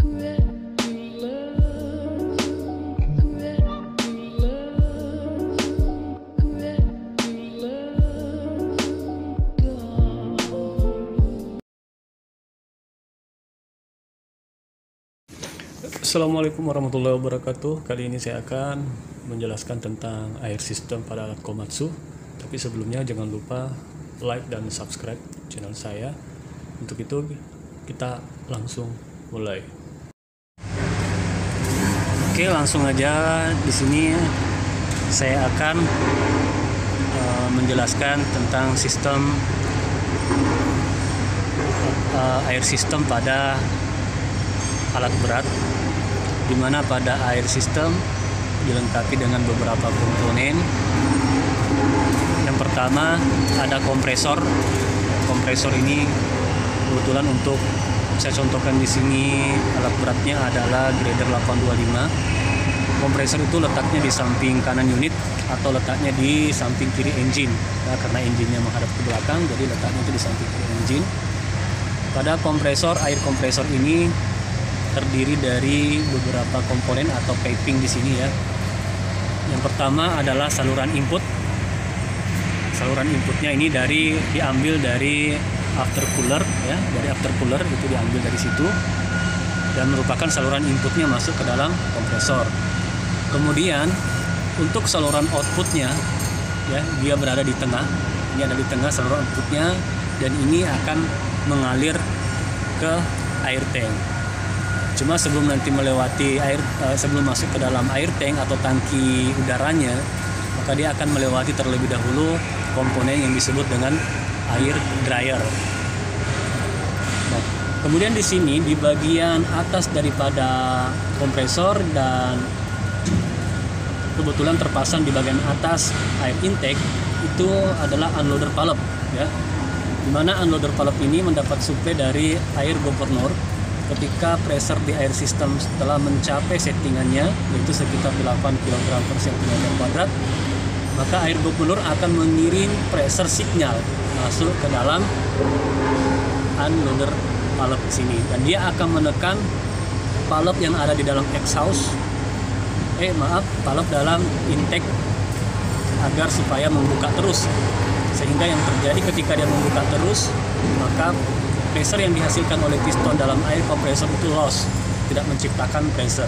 Assalamualaikum warahmatullahi wabarakatuh. Kali ini saya akan menjelaskan tentang air system pada alat Komatsu. Tapi sebelumnya jangan lupa like dan subscribe channel saya. Untuk itu kita langsung mulai. Oke, langsung aja. Di sini saya akan menjelaskan tentang sistem air system pada alat berat, di mana pada air system dilengkapi dengan beberapa komponen. Yang pertama ada kompresor. Kompresor ini kebetulan untuk saya contohkan di sini alat beratnya adalah grader 825. Kompresor itu letaknya di samping kanan unit atau letaknya di samping kiri engine. Nah, karena engine-nya menghadap ke belakang, jadi letaknya itu di samping kiri engine. Pada kompresor, air kompresor ini terdiri dari beberapa komponen atau piping di sini ya. Yang pertama adalah saluran input. Saluran inputnya ini diambil dari aftercooler ya, dari aftercooler itu diambil dari situ dan merupakan saluran inputnya masuk ke dalam kompresor. Kemudian untuk saluran outputnya ya, dia berada di tengah. Ini ada di tengah saluran outputnya dan ini akan mengalir ke air tank. Cuma sebelum nanti melewati sebelum masuk ke dalam air tank atau tangki udaranya, maka dia akan melewati terlebih dahulu komponen yang disebut dengan air dryer. Nah, kemudian di sini di bagian atas daripada kompresor dan kebetulan terpasang di bagian atas air intake itu adalah unloader valve ya. Di mana unloader valve ini mendapat suplai dari air governor. Ketika pressure di air system setelah mencapai settingannya yaitu sekitar 8 kg per cm kuadrat, maka air governor akan mengirim pressure signal masuk ke dalam unloader valve sini dan dia akan menekan valve yang ada di dalam exhaust valve dalam intake agar supaya membuka terus, sehingga yang terjadi ketika dia membuka terus maka pressure yang dihasilkan oleh piston dalam air kompresor itu loss, tidak menciptakan pressure.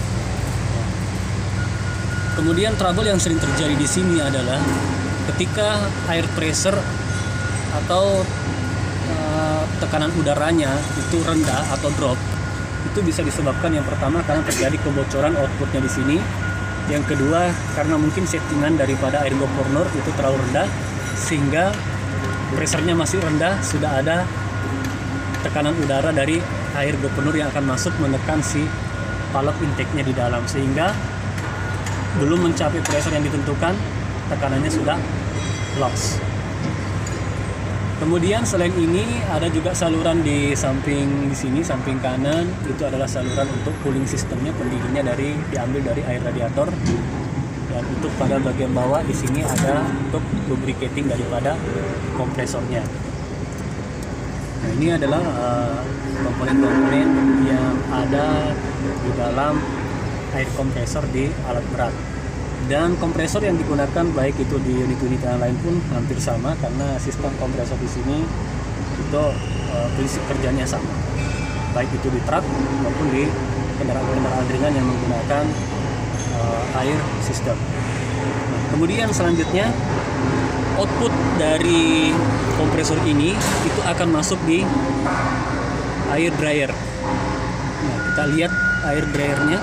Kemudian trouble yang sering terjadi di sini adalah ketika air pressure atau tekanan udaranya itu rendah atau drop, itu bisa disebabkan yang pertama karena terjadi kebocoran outputnya di sini. Yang kedua karena mungkin settingan daripada air governor itu terlalu rendah sehingga pressure-nya masih rendah, sudah ada tekanan udara dari air governor yang akan masuk menekan si valve intake-nya di dalam, sehingga belum mencapai pressure yang ditentukan, tekanannya sudah loss. Kemudian selain ini ada juga saluran di samping sini, samping kanan itu adalah saluran untuk cooling sistemnya, pendinginnya diambil dari air radiator. Dan untuk pada bagian bawah di sini ada untuk lubricating daripada kompresornya. Nah, ini adalah komponen-komponen yang ada di dalam air kompresor di alat berat. Dan kompresor yang digunakan baik itu di unit-unit yang lain pun hampir sama karena sistem kompresor di sini itu prinsip kerjanya sama. Baik itu di truk maupun di kendaraan-kendaraan ringan yang menggunakan air system. Nah, kemudian selanjutnya output dari kompresor ini itu akan masuk di air dryer. Nah, kita lihat air dryernya.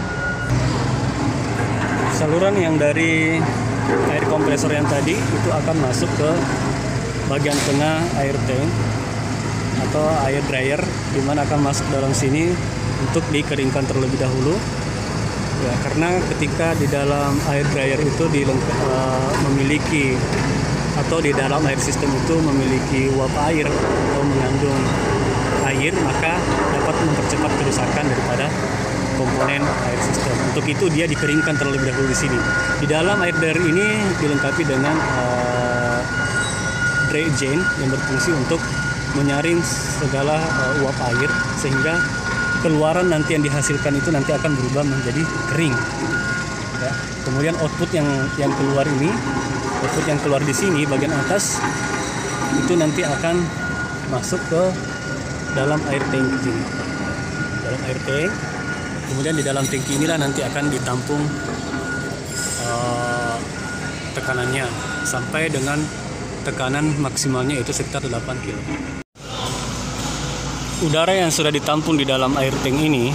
Saluran yang dari air kompresor yang tadi itu akan masuk ke bagian tengah air tank atau air dryer, di mana akan masuk dalam sini untuk dikeringkan terlebih dahulu. Ya, karena ketika di dalam air dryer itu memiliki atau di dalam air system itu memiliki uap air atau mengandung air, maka dapat mempercepat kerusakan daripada komponen air system. Untuk itu dia dikeringkan terlebih dahulu di sini. Di dalam air dryer ini dilengkapi dengan dry agent yang berfungsi untuk menyaring segala uap air sehingga keluaran nanti yang dihasilkan itu nanti akan berubah menjadi kering. Ya. Kemudian output yang keluar ini, output yang keluar di sini bagian atas itu nanti akan masuk ke dalam air tank ini. Dalam air tank. Kemudian di dalam tangki inilah nanti akan ditampung tekanannya sampai dengan tekanan maksimalnya itu sekitar 8 kilo. Udara yang sudah ditampung di dalam air tank ini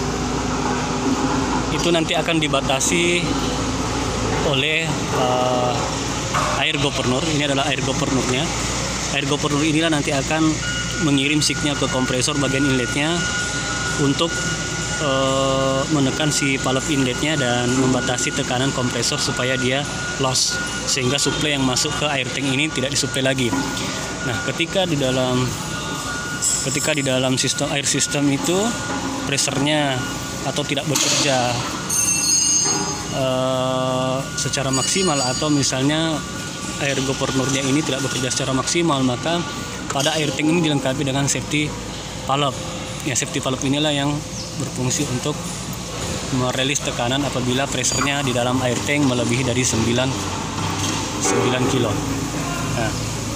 itu nanti akan dibatasi oleh air governor. Ini adalah air governurnya. Air governor inilah nanti akan mengirim signal ke kompresor bagian inletnya untuk menekan si valve inletnya dan membatasi tekanan kompresor supaya dia loss, sehingga suplai yang masuk ke air tank ini tidak disuplai lagi. Nah, ketika di dalam sistem air system itu pressernya atau tidak bekerja secara maksimal, atau misalnya air governurnya ini tidak bekerja secara maksimal, maka pada air tank ini dilengkapi dengan safety valve. Ya, safety valve inilah yang berfungsi untuk merilis tekanan apabila pressernya di dalam air tank melebihi dari 9 kilo. Nah,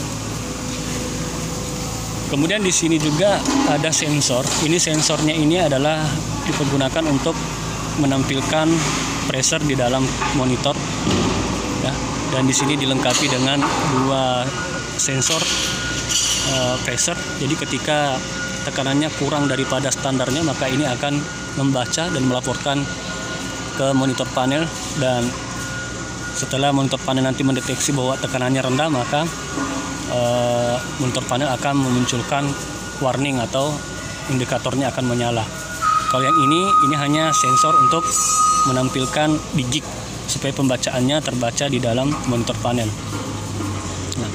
kemudian di sini juga ada sensor. Ini sensornya ini adalah dipergunakan untuk menampilkan pressure di dalam monitor. Ya, dan di sini dilengkapi dengan 2 sensor pressure. Jadi ketika tekanannya kurang daripada standarnya, maka ini akan membaca dan melaporkan ke monitor panel, dan setelah monitor panel nanti mendeteksi bahwa tekanannya rendah, maka monitor panel akan memunculkan warning atau indikatornya akan menyala. Kalau yang ini hanya sensor untuk menampilkan digit supaya pembacaannya terbaca di dalam monitor panel. Nah,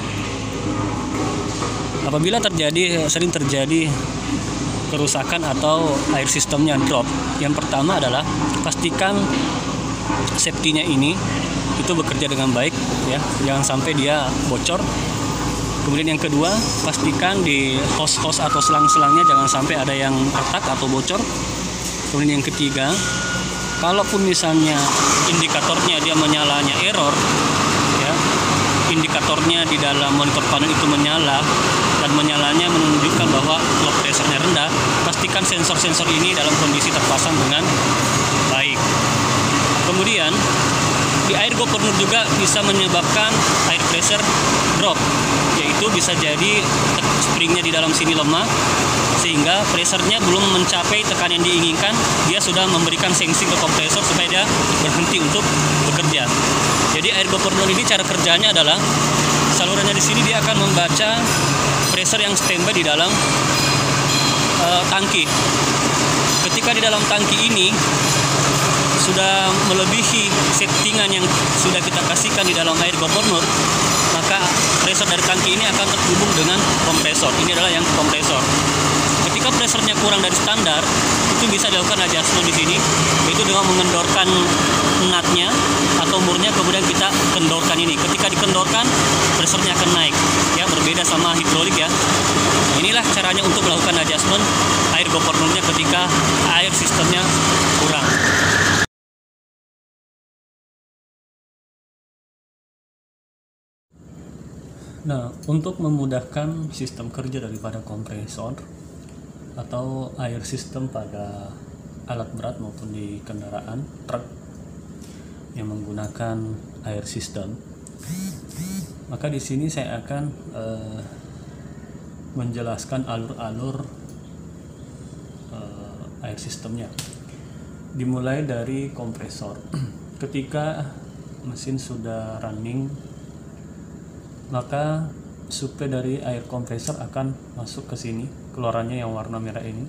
apabila sering terjadi kerusakan atau air sistemnya drop, yang pertama adalah pastikan safety-nya ini itu bekerja dengan baik, ya, jangan sampai dia bocor. Kemudian yang kedua, pastikan di hose atau selang-selangnya jangan sampai ada yang retak atau bocor. Kemudian yang ketiga, kalaupun misalnya indikatornya dia menyalanya error, ya, indikatornya di dalam monitor panel itu menyala dan menyalanya menunjukkan bahwa flow pressure-nya rendah, pastikan sensor-sensor ini dalam kondisi terpasang dengan baik. Kemudian di air governor juga bisa menyebabkan air pressure drop, yaitu bisa jadi springnya di dalam sini lemah sehingga pressure-nya belum mencapai tekanan yang diinginkan. Dia sudah memberikan sanksi ke kompresor supaya dia berhenti untuk bekerja. Jadi air governor ini cara kerjanya adalah salurannya di sini dia akan membaca pressure yang standby di dalam tangki. Ketika di dalam tangki ini sudah melebihi settingan yang sudah kita kasihkan di dalam air governor, maka pressure dari tangki ini akan terhubung dengan kompresor. Ini adalah yang kompresor. Ketika pressernya kurang dari standar, itu bisa dilakukan adjustment di sini, yaitu dengan mengendorkan nutnya atau murnya, kemudian kita kendorkan ini. Ketika dikendorkan, pressernya akan naik, ya, berbeda sama hidrolik, ya. Nah, inilah caranya untuk melakukan adjustment air governornya ketika air sistemnya kurang. Nah, untuk memudahkan sistem kerja daripada kompresor atau air sistem pada alat berat maupun di kendaraan truk yang menggunakan air sistem, maka di sini saya akan menjelaskan alur-alur air sistemnya. Dimulai dari kompresor. Ketika mesin sudah running, maka suplai dari air kompresor akan masuk ke sini, keluarannya yang warna merah ini.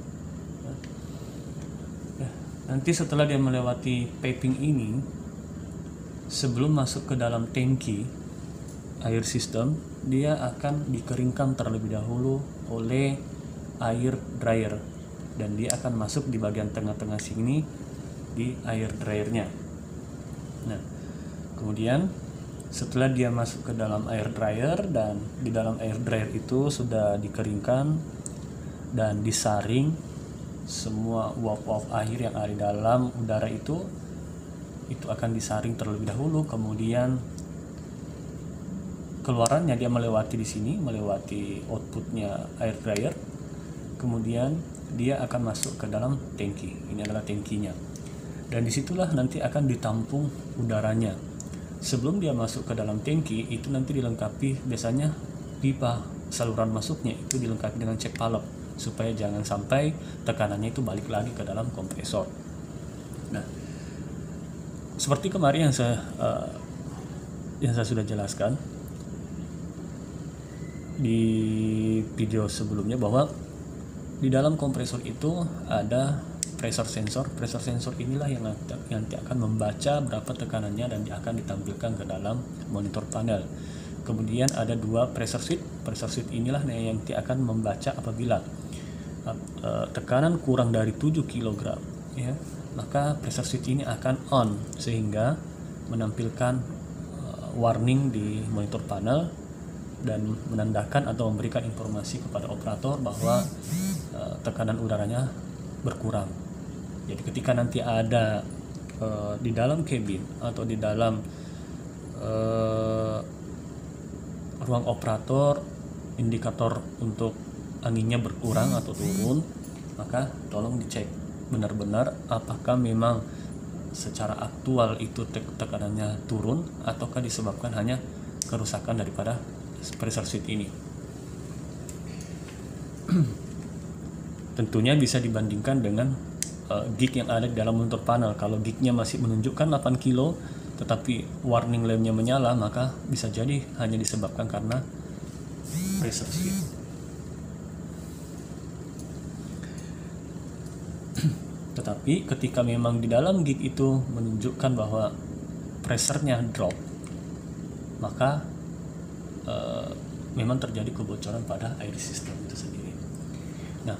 Nanti setelah dia melewati piping ini, sebelum masuk ke dalam tangki air sistem, dia akan dikeringkan terlebih dahulu oleh air dryer, dan dia akan masuk di bagian tengah-tengah sini di air dryernya. Nah, kemudian setelah dia masuk ke dalam air dryer, dan di dalam air dryer itu sudah dikeringkan dan disaring semua uap-uap air yang ada di dalam udara itu akan disaring terlebih dahulu, kemudian keluarannya dia melewati di sini, melewati outputnya air dryer, kemudian dia akan masuk ke dalam tangki. Ini adalah tangkinya, dan disitulah nanti akan ditampung udaranya. Sebelum dia masuk ke dalam tangki itu nanti dilengkapi, biasanya pipa saluran masuknya itu dilengkapi dengan cek valve supaya jangan sampai tekanannya itu balik lagi ke dalam kompresor. Nah, seperti kemarin yang saya sudah jelaskan di video sebelumnya, bahwa di dalam kompresor itu ada pressure sensor. Pressure sensor inilah yang nanti akan membaca berapa tekanannya dan akan ditampilkan ke dalam monitor panel. Kemudian ada dua pressure switch. Pressure switch inilah yang nanti akan membaca apabila tekanan kurang dari 7 kg, ya, maka pressure switch ini akan on sehingga menampilkan warning di monitor panel dan menandakan atau memberikan informasi kepada operator bahwa tekanan udaranya berkurang. Jadi ketika nanti ada di dalam cabin atau di dalam ruang operator indikator untuk anginnya berkurang atau turun, maka tolong dicek benar-benar apakah memang secara aktual itu tekanannya turun ataukah disebabkan hanya kerusakan daripada pressure switch ini. Tentunya bisa dibandingkan dengan gig yang ada di dalam monitor panel. Kalau gignya masih menunjukkan 8 kilo tetapi warning lampnya menyala, maka bisa jadi hanya disebabkan karena pressure switch. Tetapi ketika memang di dalam gig itu menunjukkan bahwa pressure-nya drop, maka memang terjadi kebocoran pada air system itu sendiri. Nah,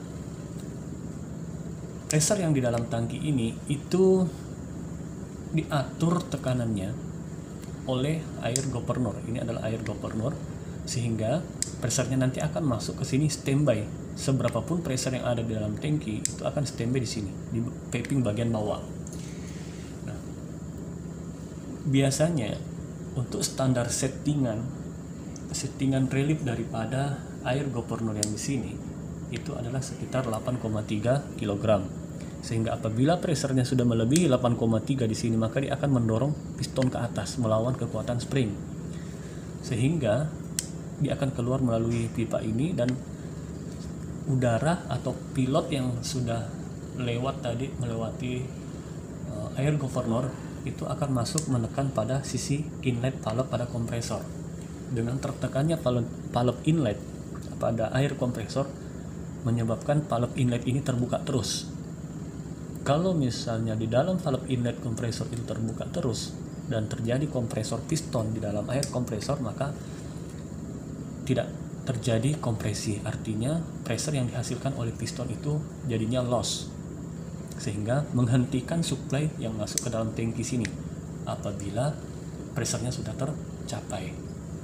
pressure yang di dalam tangki ini itu diatur tekanannya oleh air governor. Ini adalah air governor, sehingga pressure-nya nanti akan masuk ke sini standby. Seberapapun pressure yang ada di dalam tangki itu akan standby di sini, di piping bagian bawah. Nah, biasanya untuk standar settingan relief daripada air governor yang di sini itu adalah sekitar 8,3 kg. Sehingga apabila pressure-nya sudah melebihi 8,3 di sini, maka dia akan mendorong piston ke atas melawan kekuatan spring. Sehingga dia akan keluar melalui pipa ini, dan udara atau pilot yang sudah lewat tadi melewati air governor itu akan masuk menekan pada sisi inlet valve pada kompresor. Dengan tertekannya valve inlet pada air kompresor menyebabkan valve inlet ini terbuka terus. Kalau misalnya di dalam valve inlet kompresor itu terbuka terus dan terjadi kompresor piston di dalam air kompresor, maka tidak terjadi kompresi. Artinya pressure yang dihasilkan oleh piston itu jadinya loss, sehingga menghentikan supply yang masuk ke dalam tangki sini apabila pressure-nya sudah tercapai.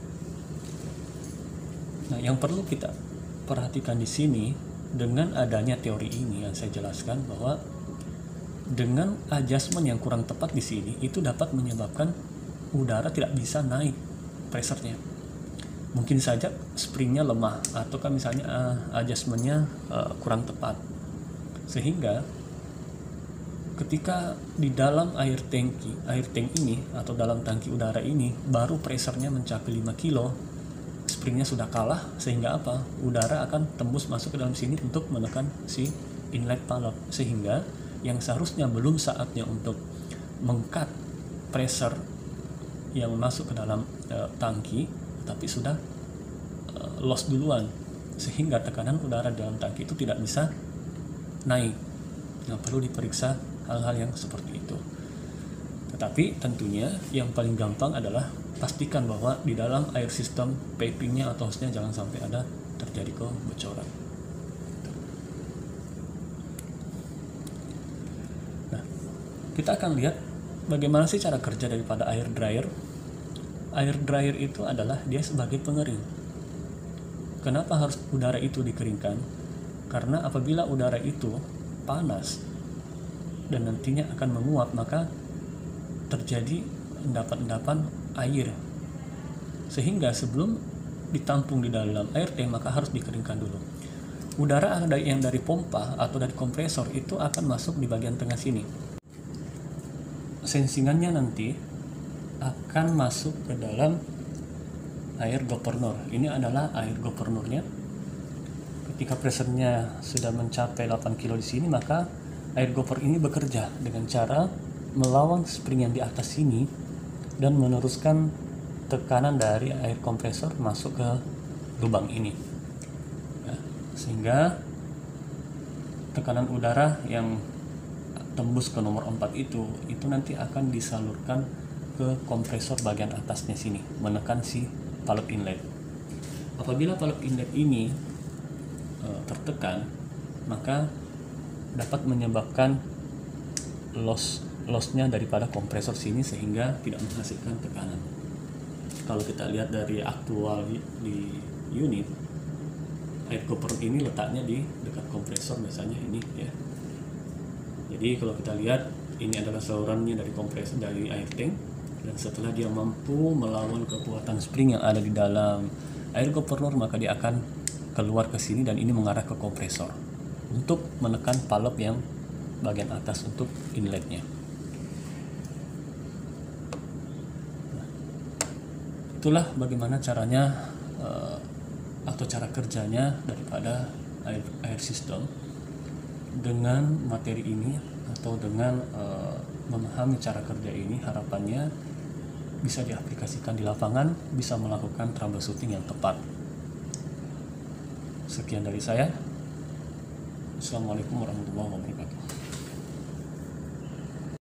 Nah, yang perlu kita perhatikan di sini dengan adanya teori ini yang saya jelaskan, bahwa dengan adjustment yang kurang tepat di sini itu dapat menyebabkan udara tidak bisa naik pressure-nya. Mungkin saja springnya lemah atau kan misalnya adjustmentnya kurang tepat, sehingga ketika di dalam air tank ini atau dalam tangki udara ini baru pressure-nya mencapai 5 kilo, springnya sudah kalah, sehingga apa? Udara akan tembus masuk ke dalam sini untuk menekan si inlet valve, sehingga yang seharusnya belum saatnya untuk mengcut pressure yang masuk ke dalam tangki, tapi sudah loss duluan, sehingga tekanan udara dalam tangki itu tidak bisa naik. Nah, perlu diperiksa hal-hal yang seperti itu. Tetapi tentunya yang paling gampang adalah pastikan bahwa di dalam air system pipingnya atau hose-nya jangan sampai ada terjadi kebocoran. Nah, kita akan lihat bagaimana sih cara kerja daripada air dryer. Air dryer itu adalah dia sebagai pengering. Kenapa harus udara itu dikeringkan? Karena apabila udara itu panas dan nantinya akan menguap, maka terjadi endapan-endapan air, sehingga sebelum ditampung di dalam air tank maka harus dikeringkan dulu. Udara yang dari pompa atau dari kompresor itu akan masuk di bagian tengah sini. Sensingannya nanti akan masuk ke dalam air governor. Ini adalah air governornya. Ketika pressure-nya sudah mencapai 8 kilo di sini, maka air governor ini bekerja dengan cara melawan spring yang di atas sini dan meneruskan tekanan dari air kompresor masuk ke lubang ini, ya, sehingga tekanan udara yang tembus ke nomor 4 itu nanti akan disalurkan ke kompresor bagian atasnya sini, menekan si valve inlet. Apabila valve inlet ini tertekan, maka dapat menyebabkan lossnya daripada kompresor sini sehingga tidak menghasilkan tekanan. Kalau kita lihat dari aktual di unit, air governor ini letaknya di dekat kompresor biasanya ini ya. Jadi kalau kita lihat ini adalah salurannya dari kompresor dari air tank, dan setelah dia mampu melawan kekuatan spring yang ada di dalam air governor, maka dia akan keluar ke sini dan ini mengarah ke kompresor untuk menekan valve yang bagian atas untuk inletnya. Itulah bagaimana caranya atau cara kerjanya daripada air system. Dengan materi ini atau dengan memahami cara kerja ini, harapannya bisa diaplikasikan di lapangan, bisa melakukan troubleshooting yang tepat. Sekian dari saya. Assalamualaikum warahmatullahi wabarakatuh.